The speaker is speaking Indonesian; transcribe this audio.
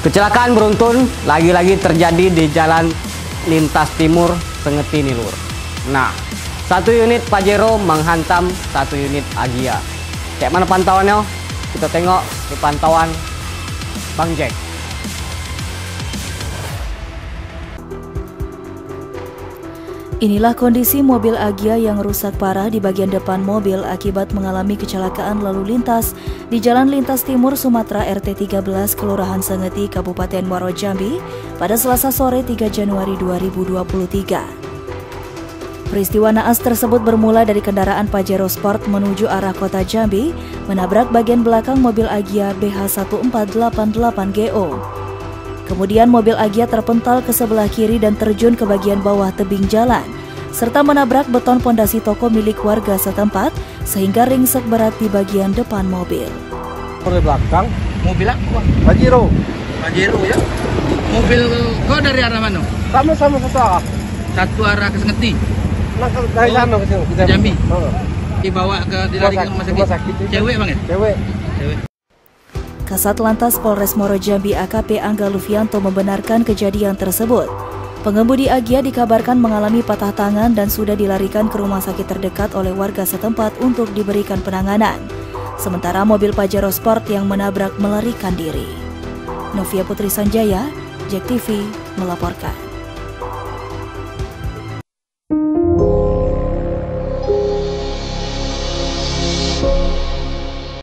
Kecelakaan beruntun lagi-lagi terjadi di Jalan Lintas Timur Sengeti Nilur. Nah, satu unit Pajero menghantam satu unit Agya. Kayak mana pantauannya? Kita tengok di pantauan Bang Jack. Inilah kondisi mobil Agya yang rusak parah di bagian depan mobil akibat mengalami kecelakaan lalu lintas di Jalan Lintas Timur Sumatera RT 13 Kelurahan Sengeti, Kabupaten Muaro Jambi pada Selasa sore 3 Januari 2023. Peristiwa naas tersebut bermula dari kendaraan Pajero Sport menuju arah kota Jambi menabrak bagian belakang mobil Agya BH1488GO. Kemudian mobil Agya terpental ke sebelah kiri dan terjun ke bagian bawah tebing jalan, serta menabrak beton pondasi toko milik warga setempat sehingga ringsek berat di bagian depan mobil. Dari belakang, mobil apa? Pajero. Pajero ya? Mobil kau dari arah mana? Sama-sama kesal. Satu arah ke Sengeti. Nah, dari sana ke sini. Jambi. Dibawa ke dilarikan ke rumah sakit. Cewek bang ya? Cewek. Kasat Lantas Polres Muaro Jambi AKP Angga Lufianto membenarkan kejadian tersebut. Pengemudi Agya dikabarkan mengalami patah tangan dan sudah dilarikan ke rumah sakit terdekat oleh warga setempat untuk diberikan penanganan. Sementara mobil Pajero Sport yang menabrak melarikan diri. Novia Putri Sanjaya, JEK TV melaporkan.